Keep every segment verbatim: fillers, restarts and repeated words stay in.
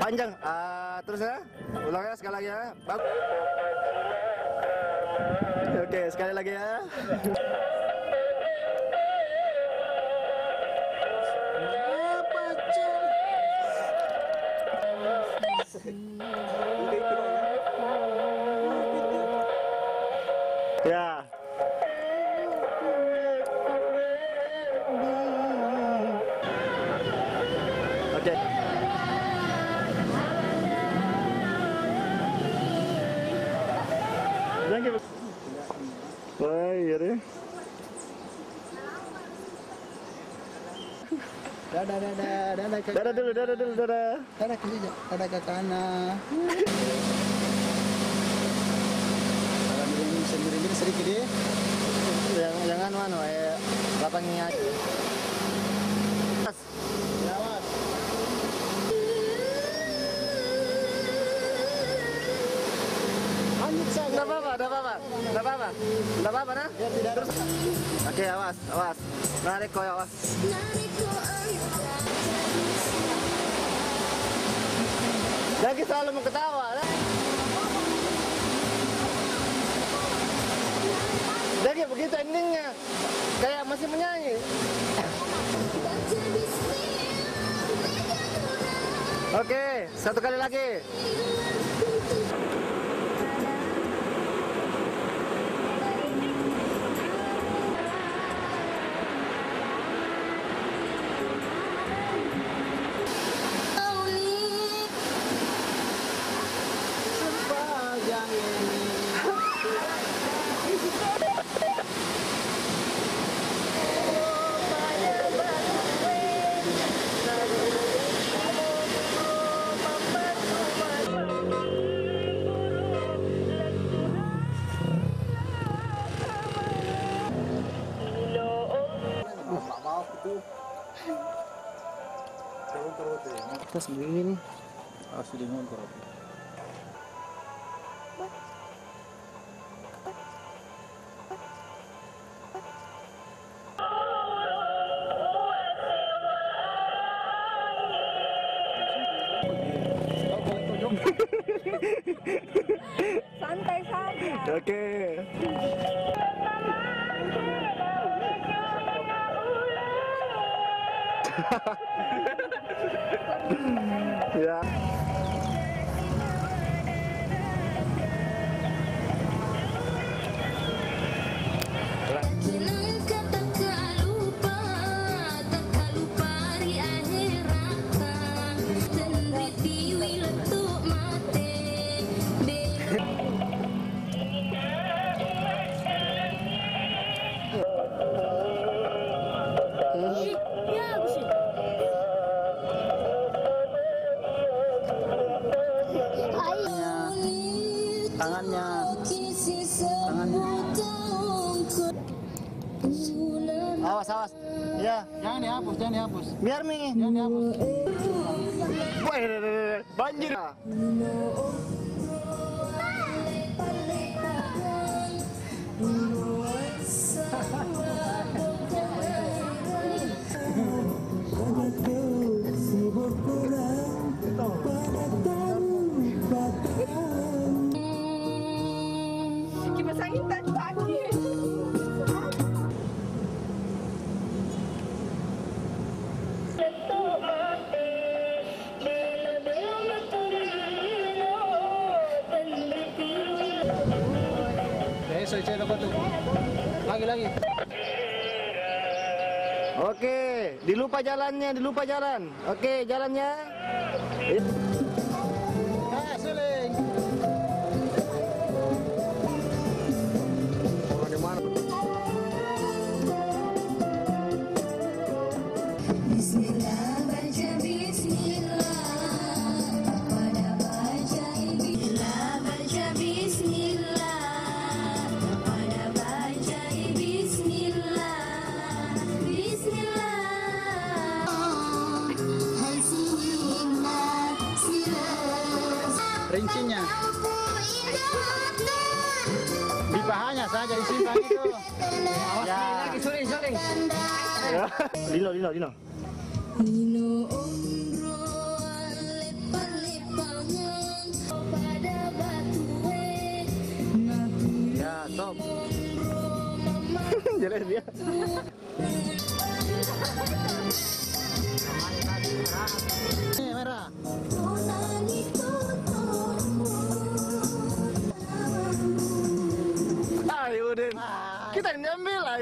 Panjang. Uh, terus ya. Ulang ya sekali lagi ya. Bagus. Oke, sekali lagi ya. Ya. Oke. Jangan ke. Wah, iya deh. Dadah, dadah, dadah ke Dadah dulu, dadah dulu, dadah. dadah ke sini, dadah ke kanan. Kalau sendiri-sendiri sedikit deh. Jangan jangan mana, eh, lapangnya. Lewat. Enggak apa-apa, enggak apa-apa. Enggak apa-apa. Enggak apa-apa, nah. Ya, tidak. Terus. Oke, awas, awas. Narik kok, awas. Lagi selalu mau ketawa, nah. Jadi begitu endingnya, kayak masih menyanyi. Oke, satu kali lagi. Kita sendiri nih. Asli motor. Santai saja. Oke. Ya. Tangannya, tangannya. Awas, awas. Ya, Jangan dihapus, jangan dihapus. biar Mi. Jangan dihapus. Woi, banjir. Kipas angin tak dipakai. Eh, saya cek apa tuh? Lagi lagi. Oke, dilupa jalannya, dilupa jalan. Oke, jalannya. Ah, suling. Orang di mana? Bismillah, baca bismillah. Pada baca bismillah, baca bismillah. Pada baca bismillah. Bismillah. Hasilillah, silas. Rincinya. Di pahanya saja disimpan itu. Ya. Lagi suling, suling. Ya. Lino, Lino, Lino. Ino omro lepa lepa Jelek dia. Ini merah. Ayo Den, kita nyambil ay.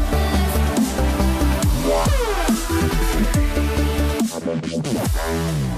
Wow.